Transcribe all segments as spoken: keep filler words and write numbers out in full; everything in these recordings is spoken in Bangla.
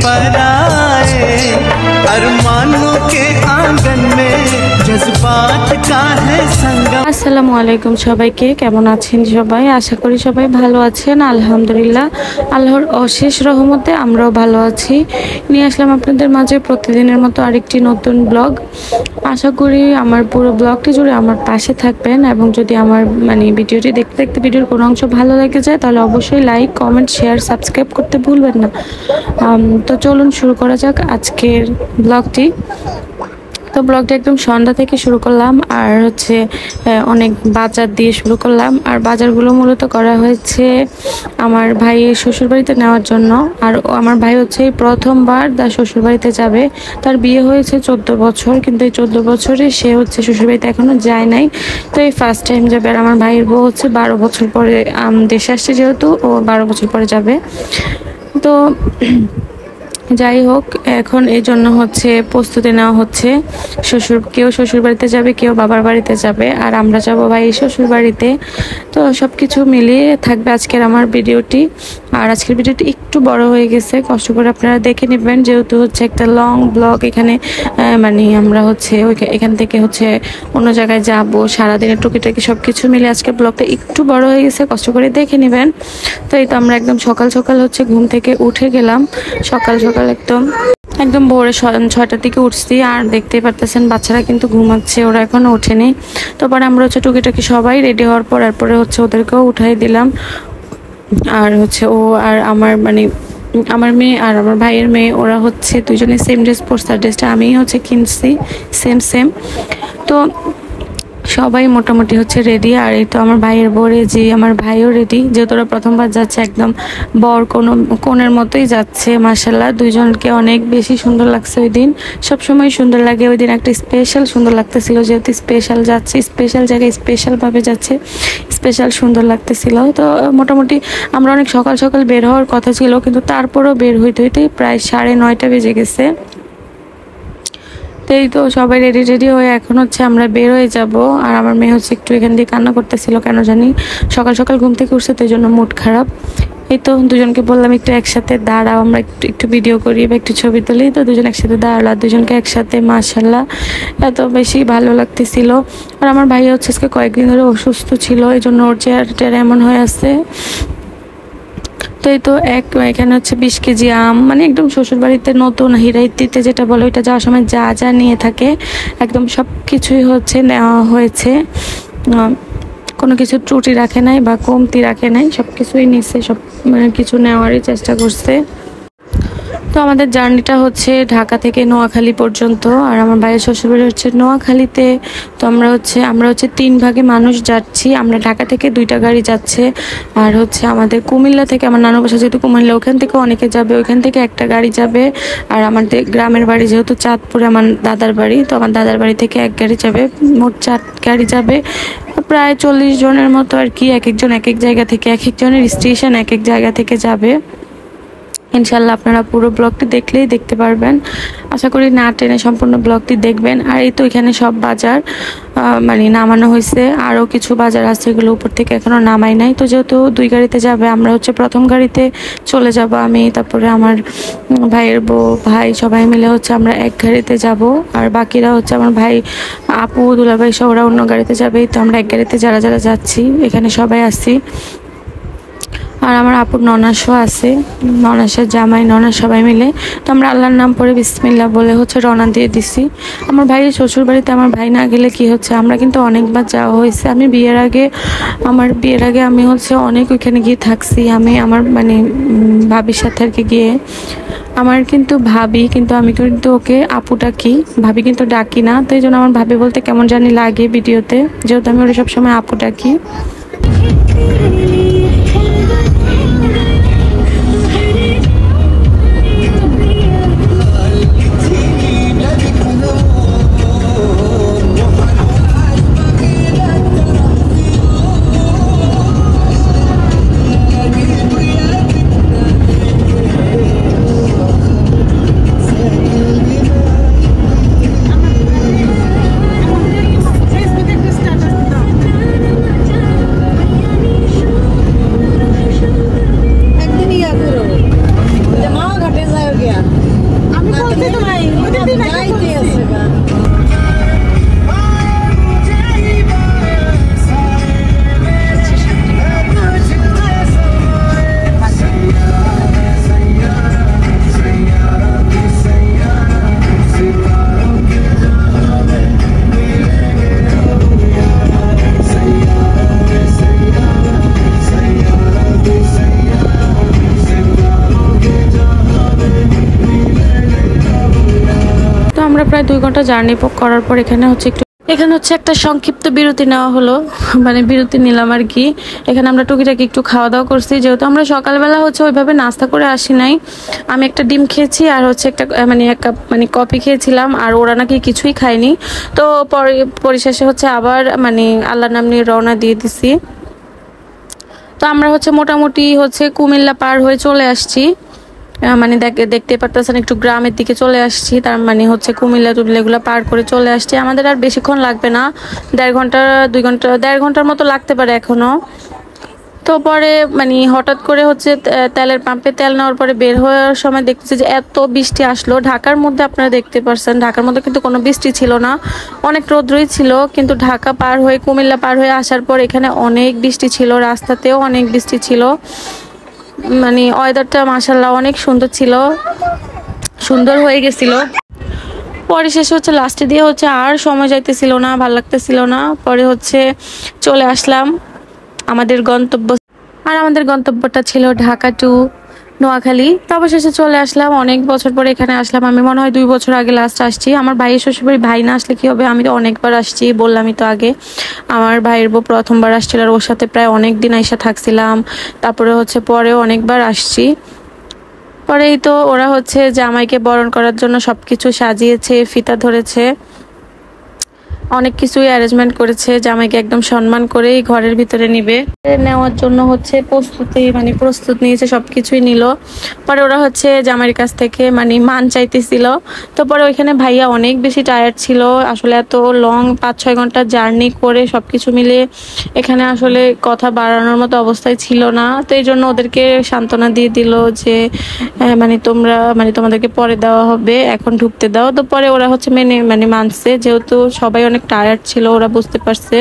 पर आए, अरमानों के आंगन में जज्बात का है संगम। আসসালামু আলাইকুম সবাইকে, কেমন আছেন সবাই? আশা করি সবাই ভালো আছেন। আলহামদুলিল্লাহ, আল্লাহর অশেষ রহমতে আমরাও ভালো আছি। নিয়ে আসলাম আপনাদের মাঝে প্রতিদিনের মতো আরেকটি নতুন ব্লগ। আশা করি আমার পুরো ব্লগটি জুড়ে আমার পাশে থাকবেন, এবং যদি আমার মানে ভিডিওটি দেখতে দেখতে ভিডিওর কোনো অংশ ভালো লেগে যায় তাহলে অবশ্যই লাইক, কমেন্ট, শেয়ার, সাবস্ক্রাইব করতে ভুলবেন না। তো চলুন শুরু করা যাক আজকের ব্লগটি। তো ব্লগটা একদম সন্ধ্যা থেকে শুরু করলাম, আর হচ্ছে অনেক বাজার দিয়ে শুরু করলাম। আর বাজারগুলো মূলত করা হয়েছে আমার ভাইয়ের শ্বশুরবাড়িতে নেওয়ার জন্য। আর আমার ভাই হচ্ছে প্রথমবার তার শ্বশুরবাড়িতে যাবে। তার বিয়ে হয়েছে চোদ্দ বছর, কিন্তু এই চোদ্দ বছরে সে হচ্ছে শ্বশুরবাড়িতে এখনও যায় নাই। তো এই ফার্স্ট টাইম যাবে। আর আমার ভাইয়ের বউ হচ্ছে বারো বছর পরে দেশে আসছে, যেহেতু ও বারো বছর পরে যাবে। তো যাই হোক, এখন এই জন্য হচ্ছে প্রস্তুতি নেওয়া হচ্ছে। শ্বশুর কেউ শ্বশুর বাড়িতে যাবে, কেউ বাবার বাড়িতে যাবে, আর আমরা যাবো ভাই শ্বশুর বাড়িতে। তো সব কিছু মিলিয়ে থাকবে আজকের আমার ভিডিওটি। আর আজকের ভিডিওটি একটু বড় হয়ে গেছে, কষ্ট করে আপনারা দেখে নেবেন, যেহেতু হচ্ছে একটা লং ব্লগ। এখানে মানে আমরা হচ্ছে এখান থেকে হচ্ছে অন্য জায়গায় যাবো, সারাদিনের টুকিটাকি সব কিছু মিলে আজকের ব্লগটা একটু বড় হয়ে গেছে, কষ্ট করে দেখে নেবেন। তো এই তো আমরা একদম সকাল সকাল হচ্ছে ঘুম থেকে উঠে গেলাম। সকাল সকাল একদম একদম ভোরে ছয়টার দিকে উঠছি। আর দেখতেই পারতেছেন বাচ্চারা কিন্তু ঘুমাচ্ছে, ওরা এখনো ওঠেনি। তো পরে আমরা হচ্ছে টুকিটাকি সবাই রেডি হওয়ার পর এরপরে হচ্ছে ওদেরকেও উঠাই দিলাম। আর হচ্ছে ও আর আমার মানে আমার মেয়ে আর আমার ভাইয়ের মেয়ে, ওরা হচ্ছে দুজনে সেম ড্রেস পরছে। আর ড্রেসটা আমি হচ্ছে কিনছি সেম সেম। তো সবাই মোটামুটি হচ্ছে রেডি। আর এই তো আমার ভাইয়ের বরে যে আমার ভাইও রেডি, যেহেতু ওরা প্রথমবার যাচ্ছে, একদম বর কোনো কোণের মতোই যাচ্ছে। মার্শাল্লাহ, দুইজনকে অনেক বেশি সুন্দর লাগছে ওই দিন। সবসময় সুন্দর লাগে, ওই দিন একটা স্পেশাল সুন্দর লাগতেছিল, যেহেতু স্পেশাল যাচ্ছে, স্পেশাল জায়গায় স্পেশালভাবে যাচ্ছে, স্পেশাল সুন্দর লাগতেছিল। তো মোটামুটি আমরা অনেক সকাল সকাল বের হওয়ার কথা ছিল, কিন্তু তারপরও বের হইতে হইতে প্রায় সাড়ে নয়টা বেজে গেছে। এই তো সবাই রেডি রেডি হয়ে এখন হচ্ছে আমরা বের হয়ে যাব। আর আমার মেয়ে হচ্ছে একটু এখান দিয়ে কান্না করতেছিল, কেন জানি সকাল সকাল ঘুম থেকে উঠছে, তো এই জন্য মুড খারাপ। এই তো দুজনকে বললাম একটু একসাথে দাঁড়াও, আমরা একটু একটু ভিডিও করি বা একটু ছবি তুলি। তো দুজন একসাথে দাঁড়ালো, দুজনকে একসাথে মাশাল্লাহ এত বেশি ভালো লাগতেছিল। আর আমার ভাই হচ্ছে আজকে কয়েকদিন ধরে অসুস্থ ছিল, এই জন্য ওর চেয়ার টেয়ার এমন হয়ে আছে। তো এই তো এক এখানে হচ্ছে বিশ কেজি আম, মানে একদম শ্বশুরবাড়িতে নতুন হিরাইতিতে যেটা বলে, ওইটা যাওয়ার সময় যা যা নিয়ে থাকে একদম সব কিছুই হচ্ছে নেওয়া হয়েছে। কোনো কিছু ত্রুটি রাখে নাই বা কমতি রাখে নাই, সব কিছুই নিচ্ছে, সব মানে কিছু নেওয়ারই চেষ্টা করছে। তো আমাদের জার্নিটা হচ্ছে ঢাকা থেকে নোয়াখালী পর্যন্ত। আর আমার ভাইয়ের শ্বশুরবাড়ি হচ্ছে নোয়াখালীতে। তো আমরা হচ্ছে আমরা হচ্ছে তিন ভাগে মানুষ যাচ্ছি। আমরা ঢাকা থেকে দুইটা গাড়ি যাচ্ছে, আর হচ্ছে আমাদের কুমিল্লা থেকে, আমার নানু বাসা যেহেতু কুমিল্লা, ওখান থেকে অনেকে যাবে, ওইখান থেকে একটা গাড়ি যাবে। আর আমাদের গ্রামের বাড়ি যেহেতু চাঁদপুরে আমার দাদার বাড়ি, তো আমার দাদার বাড়ি থেকে এক গাড়ি যাবে, মোট চার গাড়ি যাবে, প্রায় চল্লিশ জনের মতো আর কি। এক একজন এক এক জায়গা থেকে, এক একজনের স্টেশন এক এক জায়গা থেকে যাবে। ইনশাল্লাহ আপনারা পুরো ব্লগটি দেখলেই দেখতে পারবেন, আশা করি না টেনে সম্পূর্ণ ব্লগটি দেখবেন। আর এই তো এখানে সব বাজার মানে নামানো হয়েছে, আরও কিছু বাজার আছে, এগুলো উপর থেকে এখনও নামাই নাই। তো যেহেতু দুই গাড়িতে যাবে, আমরা হচ্ছে প্রথম গাড়িতে চলে যাব আমি, তারপরে আমার ভাইয়ের বউ, ভাই, সবাই মিলে হচ্ছে আমরা এক গাড়িতে যাব। আর বাকিরা হচ্ছে আমার ভাই, আপু, দুলাভাই সব ওরা অন্য গাড়িতে যাবে। তো আমরা এক গাড়িতে যারা যারা যাচ্ছি, এখানে সবাই আসছি। আর আমার আপুর ননাসও আছে, ননাসের জামাই, ননাস, সবাই মিলে। তো আমরা আল্লাহর নাম পড়ে বিসমিল্লাহ বলে হচ্ছে রওনা দিয়ে দিছি। আমার ভাইয়ের শ্বশুর বাড়িতে আমার ভাই না গেলে কি হচ্ছে, আমরা কিন্তু অনেকবার যাওয়া হয়েছে। আমি বিয়ের আগে আমার বিয়ের আগে আমি হচ্ছে অনেক ওইখানে গিয়ে থাকছি। আমি আমার মানে ভাবির সাথে আর কি গিয়ে, আমার কিন্তু ভাবি, কিন্তু আমি কিন্তু ওকে আপু ডাকি, ভাবি কিন্তু ডাকি না। তো এই জন্য আমার ভাবি বলতে কেমন জানি লাগে ভিডিওতে, যেহেতু আমি ওরা সবসময় আপু ডাকি। প্রায় দুই ঘন্টা জার্নি করার পর এখানে হচ্ছে একটু এখানে হচ্ছে একটা সংক্ষিপ্ত বিরতি নেওয়া হলো, মানে বিরতি নিলাম আর কি। এখানে আমরা টুকিটাকি একটু খাওয়া দাওয়া করছি, যেহেতু আমরা সকালবেলা হচ্ছে ওইভাবে নাস্তা করে আসি নাই। আমি একটা ডিম খেয়েছি আর হচ্ছে একটা মানে এক কাপ মানে কফি খেয়েছিলাম, আর ওরা নাকি কিছুই খায়নি। তো পরে পরিশেষে হচ্ছে আবার মানে আল্লাহর নাম নিয়ে রওনা দিয়ে দিছি। তো আমরা হচ্ছে মোটামুটি হচ্ছে কুমিল্লা পার হয়ে চলে আসছি, মানে দেখতে পারতেছেন একটু গ্রামের দিকে চলে আসছি। তার মানে হচ্ছে কুমিল্লা টুমিল্লা এগুলো পার করে চলে আসছি। আমাদের আর বেশিক্ষণ লাগবে না, দেড় ঘন্টা দুই ঘন্টা দেড় ঘন্টার মতো লাগতে পারে এখনো। তো পরে মানে হঠাৎ করে হচ্ছে তেলের পাম্পে তেল নেওয়ার পরে বের হওয়ার সময় দেখতেছি যে এত বৃষ্টি আসলো। ঢাকার মধ্যে আপনারা দেখতে পারছেন, ঢাকার মধ্যে কিন্তু কোনো বৃষ্টি ছিল না, অনেক রৌদ্রই ছিল। কিন্তু ঢাকা পার হয়ে কুমিল্লা পার হয়ে আসার পর এখানে অনেক বৃষ্টি ছিল, রাস্তাতেও অনেক বৃষ্টি ছিল। মানে ওয়েদারটা মাশাআল্লাহ অনেক সুন্দর ছিল, সুন্দর হয়ে গেছিল। পরে শেষে হচ্ছে লাস্টে দিয়ে হচ্ছে আর সময় যাইতেছিল না, ভালো লাগতেছিল না। পরে হচ্ছে চলে আসলাম আমাদের গন্তব্য, আর আমাদের গন্তব্যটা ছিল ঢাকা টু নোয়াখালী। তো অবশেষে চলে আসলাম, অনেক বছর পরে এখানে আসলাম। আমি মনে হয় দুই বছর আগে লাস্ট আসছি। আমার ভাইয়ের শ্বশুরবাড়ি, ভাই না আসলে কি হবে, আমি তো অনেকবার আসছি, বললামই তো আগে। আমার ভাইয়ের বউ প্রথমবার আসছিল, আর ওর সাথে প্রায় অনেক দিন আইসা থাকছিলাম। তারপরে হচ্ছে পরেও অনেকবার আসছি। পরেই তো ওরা হচ্ছে জামাইকে বরণ করার জন্য সবকিছু সাজিয়েছে, ফিতা ধরেছে, অনেক কিছুই অ্যারেঞ্জমেন্ট করেছে। জামাইকে একদম সম্মান করেই ঘরের ভিতরে নিবে, নেওয়ার জন্য হচ্ছে প্রস্তুতি মানে প্রস্তুত নিয়েছে, সবকিছুই নিল। পরে ওরা হচ্ছে জামাইয়ের কাছ থেকে মানে মান চাইতেছিল। তো পরে ওইখানে ভাইয়া অনেক বেশি টায়ার্ড ছিল, আসলে এত লং পাঁচ ছয় ঘন্টা জার্নি করে সবকিছু মিলে এখানে আসলে কথা বাড়ানোর মতো অবস্থায় ছিল না। তো এই জন্য ওদেরকে সান্ত্বনা দিয়ে দিল যে মানে তোমরা মানে তোমাদেরকে পরে দেওয়া হবে, এখন ঢুকতে দাও। তো পরে ওরা হচ্ছে মেনে মানে মানছে, যেহেতু সবাই অনেক টায়ার্ড ছিল, ওরা বুঝতে পারছে।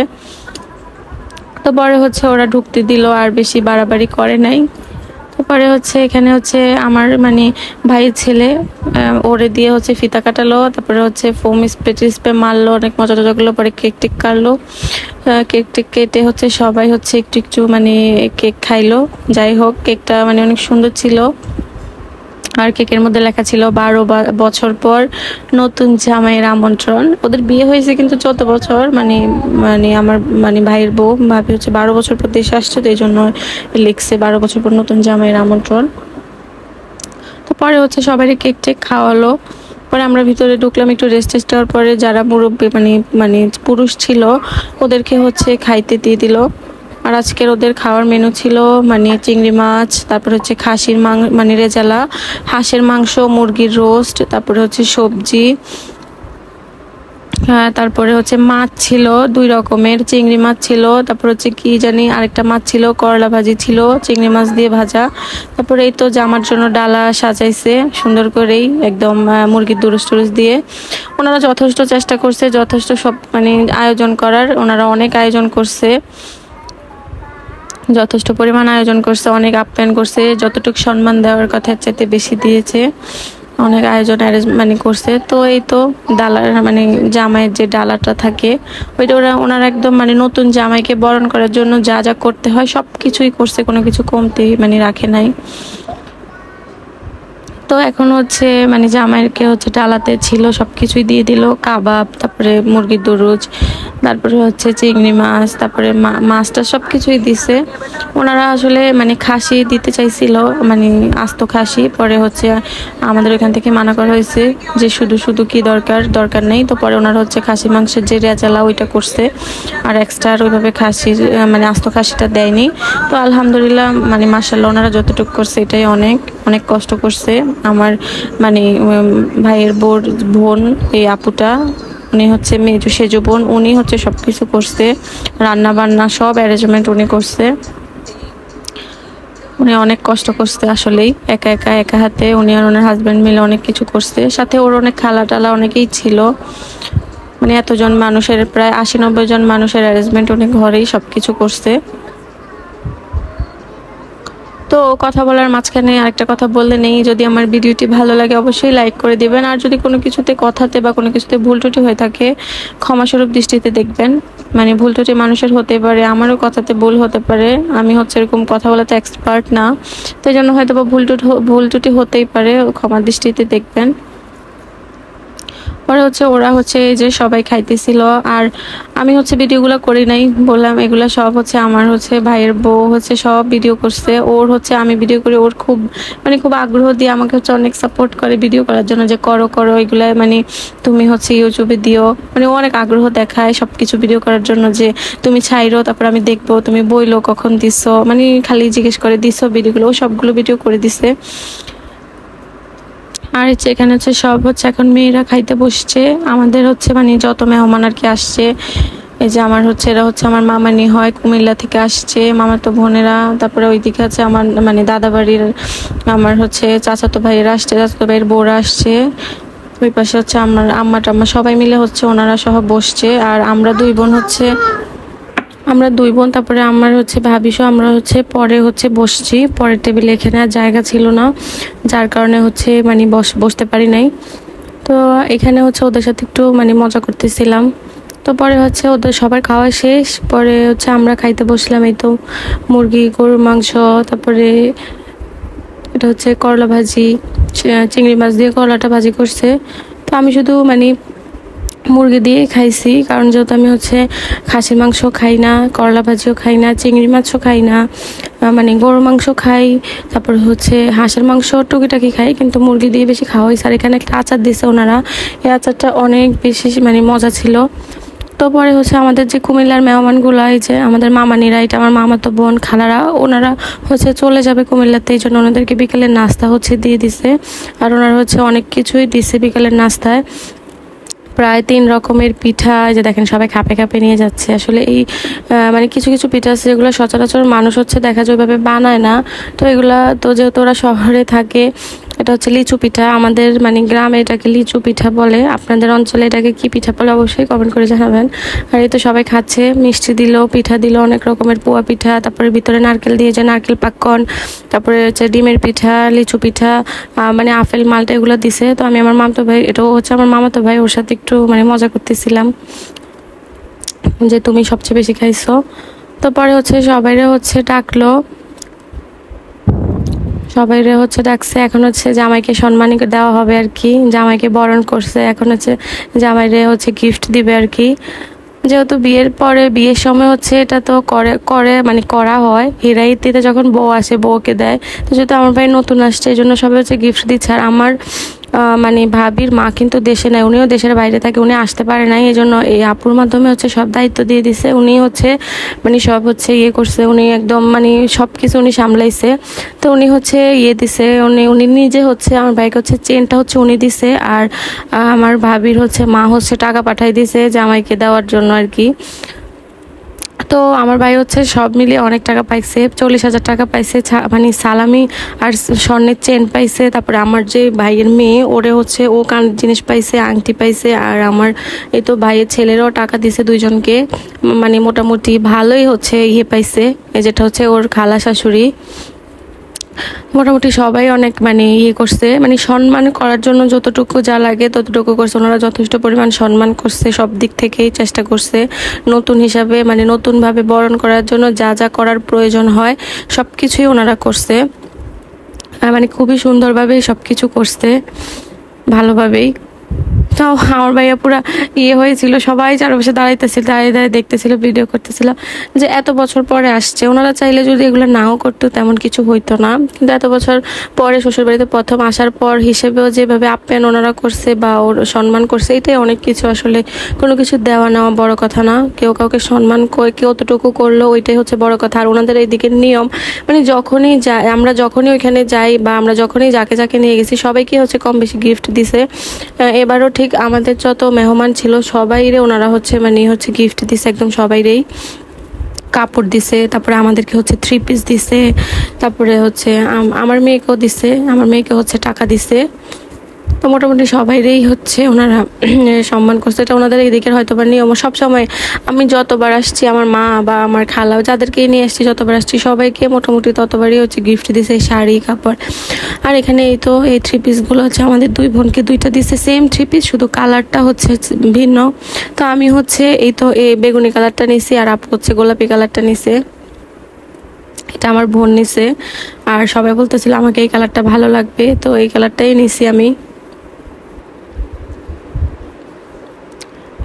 তো পরে হচ্ছে ওরা ঢুকতে দিল, আর বেশি বাড়াবাড়ি করে নাই। তো পরে হচ্ছে এখানে হচ্ছে আমার মানে ভাইয়ের ছেলে ওরে দিয়ে হচ্ছে ফিতা কাটালো, তারপরে হচ্ছে ফোম স্প্রে টিস্প্রে মারলো, অনেক মজা টজা করলো। পরে কেক টেক কাটলো, কেক টেক কেটে হচ্ছে সবাই হচ্ছে একটু একটু মানে কেক খাইলো। যাই হোক, কেকটা মানে অনেক সুন্দর ছিল, আর কেকের মধ্যে লেখা ছিল বারো বছর পর নতুন জামাইয়ের আমন্ত্রণ। ওদের বিয়ে হয়েছে কিন্তু চোদ্দ বছর, মানে মানে আমার মানে ভাইয়ের বউ ভাবি হচ্ছে বারো বছর পর দেশে আসছে, তো এই জন্য লিখছে বারো বছর পর নতুন জামাইয়ের আমন্ত্রণ। তো পরে হচ্ছে সবাই কেক টেক খাওয়ালো। পরে আমরা ভিতরে ঢুকলাম, একটু রেস্ট টেস্ট দেওয়ার পরে যারা মুরব্বী মানে মানে পুরুষ ছিল ওদেরকে হচ্ছে খাইতে দিয়ে দিল। আর আজকের ওদের খাওয়ার মেনু ছিল মানে চিংড়ি মাছ, তারপর হচ্ছে খাসির মাংস মানে রেজালা, হাঁসের মাংস, মুরগির রোস্ট, তারপরে হচ্ছে সবজি, হ্যাঁ, তারপরে হচ্ছে মাছ ছিল দুই রকমের, চিংড়ি মাছ ছিল, তারপর হচ্ছে কি জানি আরেকটা মাছ ছিল, করলা ভাজি ছিল চিংড়ি মাছ দিয়ে ভাজা। তারপরে এই তো জামার জন্য ডালা সাজাইছে সুন্দর করেই, একদম মুরগির দুরুস টুরুস দিয়ে। ওনারা যথেষ্ট চেষ্টা করছে, যথেষ্ট সব মানে আয়োজন করার, ওনারা অনেক আয়োজন করছে, যথেষ্ট পরিমাণ আয়োজন করছে, অনেক আপ্যায়ন করছে, যতটুকু সম্মান দেওয়ার কথা চাইতে বেশি দিয়েছে, অনেক আয়োজন অ্যারেঞ্জ মানে করছে। তো এই তো ডালার মানে জামাইয়ের যে ডালাটা থাকে ওইটা ওরা ওনারা একদম মানে নতুন জামাইকে বরণ করার জন্য যা যা করতে হয় সব কিছুই করছে, কোনো কিছু কমতি মানে রাখে নাই। তো এখন হচ্ছে মানে জামাইকে হচ্ছে ডালাতে ছিল সব কিছুই দিয়ে দিল, কাবাব, তারপরে মুরগির দুরুজ, তারপরে হচ্ছে চিংড়ি মাছ, তারপরে মাছটা সব কিছুই দিছে। ওনারা আসলে মানে খাসি দিতে চাইছিল, মানে আস্ত খাসি, পরে হচ্ছে আমাদের ওইখান থেকে মানা করা হয়েছে যে শুধু শুধু কি দরকার দরকার নেই। তো পরে ওনারা হচ্ছে খাসি মাংসের যে রেজালা ওইটা করছে, আর এক্সট্রা আর ওইভাবে খাসির মানে আস্ত খাসিটা দেয়নি। তো আলহামদুলিল্লাহ মানে মাশাআল্লাহ ওনারা যতটুকু করছে এটাই অনেক, অনেক কষ্ট করছে। আমার মানে ভাইয়ের বোর বোন এই আপুটা, উনি হচ্ছে মেজু সেজু বোন, উনি হচ্ছে সব কিছু করছে, রান্না বান্না সব অ্যারেঞ্জমেন্ট উনি করছে। উনি অনেক কষ্ট করছে আসলেই, একা একা একা হাতে উনি আর ওনার হাজব্যান্ড মিলে অনেক কিছু করছে। সাথে ওর অনেক খালা টালা অনেকেই ছিল, মানে এতজন মানুষের প্রায় আশি নব্বই জন মানুষের অ্যারেঞ্জমেন্ট উনি ঘরেই সব কিছু করছে। তো কথা বলার মাঝখানে আরেকটা কথা বললে নেই, যদি আমার ভিডিওটি ভালো লাগে অবশ্যই লাইক করে দিবেন, আর যদি কোনো কিছুতে কথাতে বা কোনো কিছুতে ভুল ত্রুটি হয়ে থাকে ক্ষমাস্বরূপ দৃষ্টিতে দেখবেন। মানে ভুল ত্রুটি মানুষের হতে পারে, আমারও কথাতে ভুল হতে পারে, আমি হচ্ছে এরকম কথা বলাতে এক্সপার্ট না, তো এই জন্য হয়তো বা ভুল টুটি ভুল ত্রুটি হতেই পারে, ক্ষমা দৃষ্টিতে দেখবেন। পরে হচ্ছে ওরা হচ্ছে এই যে সবাই খাইতেছিল, আর আমি হচ্ছে ভিডিওগুলো করি নাই, বললাম এগুলা সব হচ্ছে আমার হচ্ছে ভাইয়ের বউ হচ্ছে সব ভিডিও করছে। ওর হচ্ছে আমি ভিডিও করি, ওর খুব মানে খুব আগ্রহ দিয়ে আমাকে হচ্ছে অনেক সাপোর্ট করে ভিডিও করার জন্য, যে করো করো এগুলা, মানে তুমি হচ্ছে ইউটিউবে দিও, মানে ও অনেক আগ্রহ দেখায় সব কিছু ভিডিও করার জন্য, যে তুমি ছাইরো তারপর আমি দেখবো, তুমি বইলো কখন দিছো, মানে খালি জিজ্ঞেস করে দিছো ভিডিওগুলো, ও সবগুলো ভিডিও করে দিছে। আর হচ্ছে এখানে হচ্ছে সব হচ্ছে এখন মেয়েরা খাইতে বসছে, আমাদের হচ্ছে মানে যত মেহমান আর কি আসছে। এই যে আমার হচ্ছে এরা হচ্ছে আমার মামানি হয়, কুমিল্লা থেকে আসছে মামাতো বোনেরা। তারপরে ওইদিকে আছে আমার মানে দাদা বাড়ির আমার হচ্ছে চাচাতো ভাইয়েরা আসছে, চাচাতো ভাইয়ের বউরা আসছে। ওই পাশে হচ্ছে আমার আম্মা টাম্মা সবাই মিলে হচ্ছে ওনারা সহ বসছে। আর আমরা দুই বোন হচ্ছে আমরা দুই বোন তারপরে আমার হচ্ছে ভাবিসও আমরা হচ্ছে পরে হচ্ছে বসছি, পরের টেবিলে এখানে আর জায়গা ছিল না, যার কারণে হচ্ছে মানে বস বসতে পারি নাই। তো এখানে হচ্ছে ওদের সাথে একটু মানে মজা করতেছিলাম। তো পরে হচ্ছে ওদের সবার খাওয়া শেষ, পরে হচ্ছে আমরা খাইতে বসলাম। এই তো মুরগি, গরুর মাংস, তারপরে এটা হচ্ছে করলা ভাজি, চিংড়ি মাছ দিয়ে করলাটা ভাজি করছে। তো আমি শুধু মানে মুরগি দিয়ে খাইছি, কারণ যেহেতু আমি হচ্ছে খাসির মাংস খাই না, করলা ভাজিও খাই না, চিংড়ি মাছও খাই না, মানে গরুর মাংস খাই, তারপর হচ্ছে হাঁসের মাংস টুকিটাকি খাই, কিন্তু মুরগি দিয়ে বেশি খাওয়া হয়েছে। আর এখানে একটা আচার দিছে ওনারা, এই আচারটা অনেক বেশি মানে মজা ছিল। তো পরে হচ্ছে আমাদের যে কুমিল্লার মেহমানগুলো, এই যে আমাদের মামানিরা, এটা আমার মামাতো বোন খালারা, ওনারা হচ্ছে চলে যাবে কুমিল্লাতে, এই জন্য ওনাদেরকে বিকেলের নাস্তা হচ্ছে দিয়ে দিছে। আর ওনারা হচ্ছে অনেক কিছুই দিছে বিকেলের নাস্তায়, প্রায় তিন রকমের পিঠা। যে দেখেন সবাই খাপে খাপে নিয়ে যাচ্ছে। আসলে এই মানে কিছু কিছু পিঠা আছে যেগুলো সচরাচর মানুষ হচ্ছে দেখা যায় ওইভাবে বানায় না। তো এগুলা তো যেহেতু ওরা শহরে থাকে, এটা হচ্ছে লিচু পিঠা, আমাদের মানে গ্রামে এটাকে লিচু পিঠা বলে, আপনাদের অঞ্চলে এটাকে কি পিঠা বলে অবশ্যই কমেন্ট করে জানাবেন। আর এই তো সবাই খাচ্ছে, মিষ্টি দিল, পিঠা দিল, অনেক রকমের পোয়া পিঠা, তারপরে ভিতরে নারকেল দিয়ে যে নারকেল পাক্কন, তারপরে হচ্ছে ডিমের পিঠা, লিচু পিঠা, মানে আপেল মালটা এগুলো দিছে। তো আমি আমার মামাতো ভাই, এটাও হচ্ছে আমার মামাতো ভাই, ওর সাথে একটু মানে মজা করতেছিলাম যে তুমি সবচেয়ে বেশি খাইছো। তো পরে হচ্ছে সবাইরে হচ্ছে ডাকলো, সবাইরে হচ্ছে ডাকছে। এখন হচ্ছে জামাইকে সম্মান দেওয়া হবে আর কি, জামাইকে বরণ করছে, এখন হচ্ছে জামাইরে হচ্ছে গিফট দিবে আর কি। যেহেতু বিয়ের পরে বিয়ের সময় হচ্ছে এটা তো করে করে মানে করা হয়, হিরাইতিতে যখন বউ আসে বউকে দেয়। তো যেহেতু আমার ভাই নতুন আসছে, এই জন্য সবাই হচ্ছে গিফট দিচ্ছে। আর আমার মানে ভাবির মা কিন্তু দেশে নাই, উনিও দেশের বাইরে থাকে, উনি আসতে পারে নাই, এই জন্য এই আপুর মাধ্যমে হচ্ছে সব দায়িত্ব দিয়ে দিছে। উনি হচ্ছে মানে সব হচ্ছে ইয়ে করছে, উনি একদম মানে সব কিছু উনি সামলাইছে। তো উনি হচ্ছে ইয়ে দিছে, উনি উনি নিজে হচ্ছে আমার ভাইকে হচ্ছে চেনটা হচ্ছে উনি দিছে। আর আমার ভাবির হচ্ছে মা হচ্ছে টাকা পাঠাই দিছে জামাইকে দেওয়ার জন্য আর কি। তো আমার ভাই হচ্ছে সব মিলিয়ে অনেক টাকা পাইছে, চল্লিশ হাজার টাকা পাইছে, মানে সালামি আর স্বর্ণের চেন পাইছে। তারপরে আমার যে ভাইয়ের মেয়ে, ওরে হচ্ছে ও কানের জিনিস পাইছে, আংটি পাইছে। আর আমার এই তো ভাইয়ের ছেলেরাও টাকা দিছে দুইজনকে, মানে মোটামুটি ভালোই হচ্ছে ইয়ে পাইছে, যেটা হচ্ছে ওর খালা শাশুড়ি। মোটামুটি সবাই অনেক মানে ইয়ে করছে, মানে সম্মান করার জন্য যতটুকু যা লাগে ততটুকু করছে। ওনারা যথেষ্ট পরিমাণ সম্মান করছে, সব দিক থেকেই চেষ্টা করছে নতুন হিসাবে, মানে নতুনভাবে বরণ করার জন্য যা যা করার প্রয়োজন হয় সব কিছুই ওনারা করছে, মানে খুবই সুন্দরভাবেই সব কিছু করছে, ভালোভাবেই। তাও আমার ভাইয়া পুরা ইয়ে হয়েছিল, সবাই চারপাশে দাঁড়াইতেছিল, দাঁড়িয়ে দাঁড়িয়ে দেখতেছিল, ভিডিও করতেছিল, যে এত বছর পরে আসছে। ওনারা চাইলে যদি এগুলো নাও করতো তেমন কিছু হইতো না, কিন্তু এত বছর পরে শ্বশুরবাড়িতে প্রথম আসার পর হিসেবেও যেভাবে আপ্যায়ন ওনারা করছে বা ওর সম্মান করছে, এটাই অনেক কিছু। আসলে কোনো কিছু দেওয়া নেওয়া বড় কথা না, কেউ কাউকে সম্মান করে কেউ অতটুকু করলো ওইটাই হচ্ছে বড় কথা। আর ওনাদের এই দিকের নিয়ম, মানে যখনই যাই আমরা, যখনই ওইখানে যাই বা আমরা যখনই যাকে যাকে নিয়ে গেছি সবাইকে হচ্ছে কম বেশি গিফট দিছে। এবারও ঠিক আমাদের যত মেহমান ছিল সবাইরে ওনারা হচ্ছে মানে হচ্ছে গিফট দিছে, একদম সবাইরেই কাপড় দিছে, তারপরে আমাদেরকে হচ্ছে থ্রি পিস দিছে, তারপরে হচ্ছে আমার মেয়েকেও দিছে, আমার মেয়েকে হচ্ছে টাকা দিছে। তো মোটামুটি সবাইরেই হচ্ছে ওনারা সম্মান করছে, এটা ওনাদের এই দিকের হয়তো বা নিয়ম। সবসময় আমি যতবার আসছি, আমার মা বা আমার খালা যাদেরকে নিয়ে আসছি, যতবার আসছি সবাইকে মোটামুটি ততবারই হচ্ছে গিফট দিছে, শাড়ি কাপড়। আর এখানে এই তো এই থ্রি পিসগুলো হচ্ছে আমাদের দুই বোনকে দুইটা দিছে, সেম থ্রি পিস, শুধু কালারটা হচ্ছে ভিন্ন। তো আমি হচ্ছে এই তো এই বেগুনি কালারটা নিছি, আর আপু হচ্ছে গোলাপি কালারটা নিছে, এটা আমার বোন নিছে। আর সবাই বলতেছিল আমাকে এই কালারটা ভালো লাগবে, তো এই কালারটাই নিছি আমি।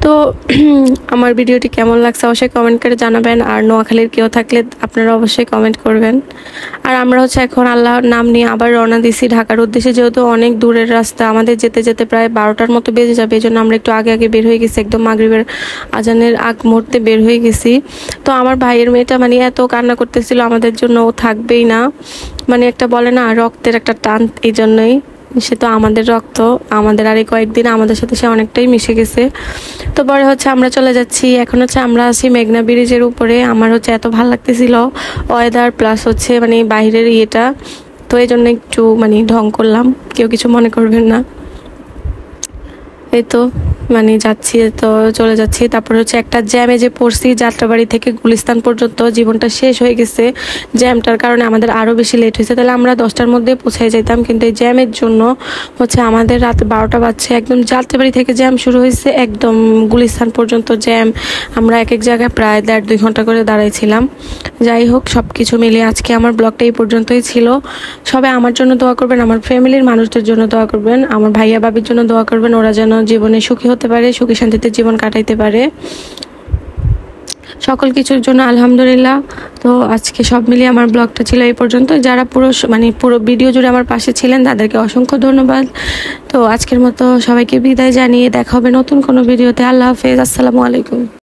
তো আমার ভিডিওটি কেমন লাগছে অবশ্যই কমেন্ট করে জানাবেন, আর নোয়াখালীর কেউ থাকলে আপনারা অবশ্যই কমেন্ট করবেন। আর আমরা হচ্ছে এখন আল্লাহর নাম নিয়ে আবার রওনা দিছি ঢাকার উদ্দেশ্যে, যেহেতু অনেক দূরের রাস্তা, আমাদের যেতে যেতে প্রায় বারোটার মতো বেজে যাবে, এই জন্য আমরা একটু আগে আগে বের হয়ে গেছি, একদম মাগরিবের আজানের আগ মুহূর্তে বের হয়ে গেছি। তো আমার ভাইয়ের মেয়েটা মানে এত কান্না করতেছিল আমাদের জন্য, ও থাকবেই না, মানে একটা বলে না রক্তের একটা টান, এই জন্যই। সে তো আমাদের রক্ত, আমাদের আর এই কয়েকদিন আমাদের সাথে সে অনেকটাই মিশে গেছে। তো পরে হচ্ছে আমরা চলে যাচ্ছি, এখন হচ্ছে আমরা আছি মেঘনা ব্রিজের উপরে। আমার হচ্ছে এত ভালো লাগতেছিল ওয়েদার প্লাস হচ্ছে মানে বাইরের ইয়েটা, তো এই জন্য একটু মানে ঢং করলাম, কেউ কিছু মনে করবেন না। এই তো মানে যাচ্ছি, তো চলে যাচ্ছি। তারপরে হচ্ছে একটা জ্যামে যে পড়ছি, যাত্রাবাড়ি থেকে গুলিস্তান পর্যন্ত জীবনটা শেষ হয়ে গেছে জ্যামটার কারণে, আমাদের আরও বেশি লেট হয়েছে। তাহলে আমরা দশটার মধ্যে পৌঁছায় যেতাম, কিন্তু এই জ্যামের জন্য হচ্ছে আমাদের রাত বারোটা বাজছে। একদম যাত্রাবাড়ি থেকে জ্যাম শুরু হয়েছে, একদম গুলিস্তান পর্যন্ত জ্যাম। আমরা এক এক জায়গায় প্রায় দেড় দুই ঘন্টা করে দাঁড়াইছিলাম। যাই হোক, সব কিছু মিলিয়ে আজকে আমার ব্লগটা এই পর্যন্তই ছিল। সবাই আমার জন্য দোয়া করবেন, আমার ফ্যামিলির মানুষদের জন্য দোয়া করবেন, আমার ভাইয়া ভাবির জন্য দোয়া করবেন, ওরা যেন জীবনে সুখী হতে পারে, সুখী শান্তিতে জীবন কাটাইতে পারে, সকল কিছুর জন্য আলহামদুলিল্লাহ। তো আজকে সব মিলিয়ে আমার ব্লগটা ছিল এই পর্যন্ত। যারা পুরো মানে পুরো ভিডিও জুড়ে আমার পাশে ছিলেন তাদেরকে অসংখ্য ধন্যবাদ। তো আজকের মতো সবাইকে বিদায় জানিয়ে দেখা হবে নতুন কোনো ভিডিওতে। আল্লাহ হাফেজ, আসসালামু আলাইকুম।